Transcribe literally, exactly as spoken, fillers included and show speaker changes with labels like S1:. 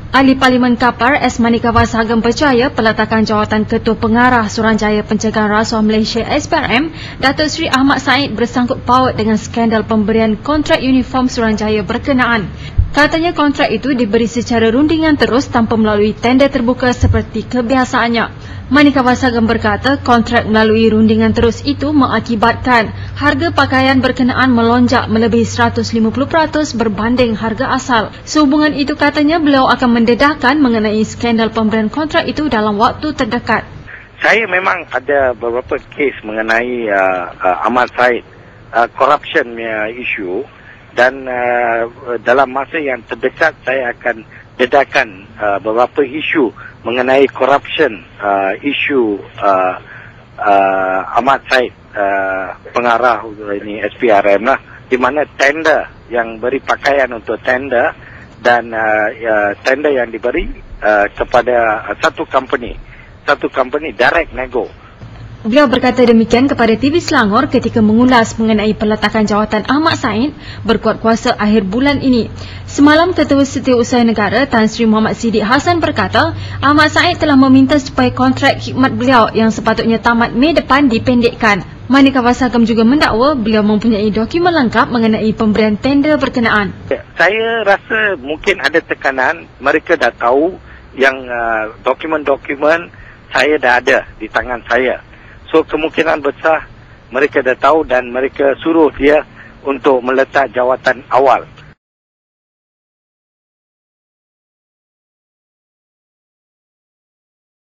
S1: Ahli Parlimen Kapar S. Manika Vasagam percaya peletakan jawatan Ketua Pengarah Suruhanjaya Pencegahan Rasuah Malaysia S P R M, Datuk Seri Ahmad Said bersangkut paut dengan skandal pemberian kontrak uniform Suruhanjaya berkenaan. Katanya kontrak itu diberi secara rundingan terus tanpa melalui tender terbuka seperti kebiasaannya. Manika Vasagam berkata kontrak melalui rundingan terus itu mengakibatkan harga pakaian berkenaan melonjak melebihi seratus lima puluh peratus berbanding harga asal. Sehubungan itu katanya beliau akan mendedahkan mengenai skandal pemberian kontrak itu dalam waktu terdekat.
S2: Saya memang ada beberapa kes mengenai uh, uh, Ahmad Said uh, corruption uh, issue. Dan uh, dalam masa yang terdekat saya akan dedahkan uh, beberapa isu mengenai corruption uh, isu uh, uh, Ahmad Said uh, pengarah ini S P R M lah, di mana tender yang beri pakaian untuk tender dan uh, uh, tender yang diberi uh, kepada uh, satu company satu company direct nego.
S1: Beliau berkata demikian kepada T V Selangor ketika mengulas mengenai peletakan jawatan Ahmad Said berkuat kuasa akhir bulan ini. Semalam Ketua Setiausaha Negara Tan Sri Muhammad Siddiq Hassan berkata Ahmad Said telah meminta supaya kontrak khidmat beliau yang sepatutnya tamat Mei depan dipendekkan. Manika Vasagam juga mendakwa beliau mempunyai dokumen lengkap mengenai pemberian tender berkenaan.
S2: Saya rasa mungkin ada tekanan, mereka dah tahu yang uh, dokumen-dokumen saya dah ada di tangan saya. So kemungkinan besar mereka dah tahu dan mereka suruh dia untuk meletak jawatan awal.